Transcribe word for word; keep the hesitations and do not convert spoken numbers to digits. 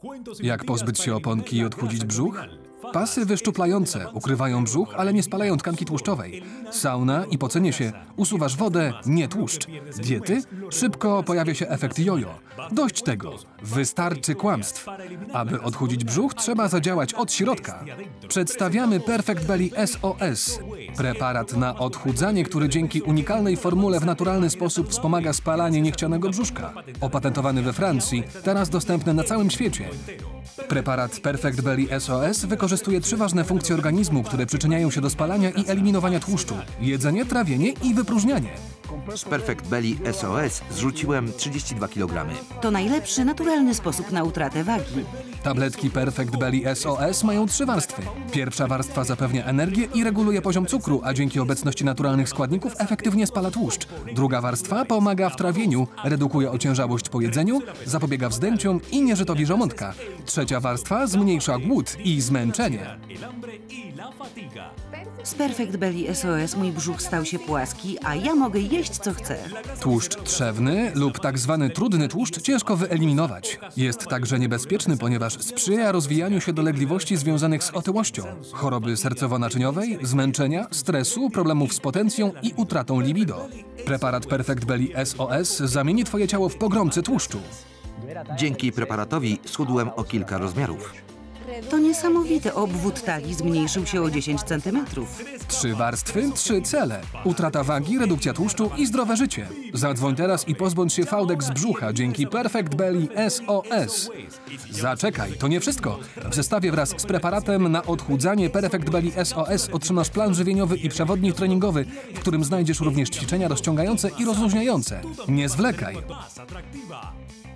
Jak pozbyć się oponki i odchudzić brzuch? Pasy wyszczuplające ukrywają brzuch, ale nie spalają tkanki tłuszczowej. Sauna i pocenie się. Usuwasz wodę, nie tłuszcz. Diety? Szybko pojawia się efekt jojo. Dość tego. Wystarczy kłamstw. Aby odchudzić brzuch, trzeba zadziałać od środka. Przedstawiamy Perfect Belly S O S. Preparat na odchudzanie, który dzięki unikalnej formule w naturalny sposób wspomaga spalanie niechcianego brzuszka. Opatentowany we Francji, teraz dostępny na całym świecie. Preparat Perfect Belly S O S wykorzystuje trzy ważne funkcje organizmu, które przyczyniają się do spalania i eliminowania tłuszczu: jedzenie, trawienie i wypróżnianie. Z Perfect Belly S O S zrzuciłem trzydzieści dwa kilogramy. To najlepszy, naturalny sposób na utratę wagi. Tabletki Perfect Belly S O S mają trzy warstwy. Pierwsza warstwa zapewnia energię i reguluje poziom cukru, a dzięki obecności naturalnych składników efektywnie spala tłuszcz. Druga warstwa pomaga w trawieniu, redukuje ociężałość po jedzeniu, zapobiega wzdęciom i nieżytowi żołądka. Trzecia warstwa zmniejsza głód i zmęczenie. Z Perfect Belly S O S mój brzuch stał się płaski, a ja mogę jeść co chcę. Tłuszcz trzewny lub tak zwany trudny tłuszcz ciężko wyeliminować. Jest także niebezpieczny, ponieważ sprzyja rozwijaniu się dolegliwości związanych z otyłością, choroby sercowo-naczyniowej, zmęczenia, stresu, problemów z potencją i utratą libido. Preparat Perfect Belly S O S zamieni twoje ciało w pogromcę tłuszczu. Dzięki preparatowi schudłem o kilka rozmiarów. To niesamowite, obwód talii zmniejszył się o dziesięć centymetrów. Trzy warstwy, trzy cele. Utrata wagi, redukcja tłuszczu i zdrowe życie. Zadzwoń teraz i pozbądź się fałdek z brzucha dzięki Perfect Belly S O S. Zaczekaj, to nie wszystko. W zestawie wraz z preparatem na odchudzanie Perfect Belly S O S otrzymasz plan żywieniowy i przewodnik treningowy, w którym znajdziesz również ćwiczenia rozciągające i rozluźniające. Nie zwlekaj.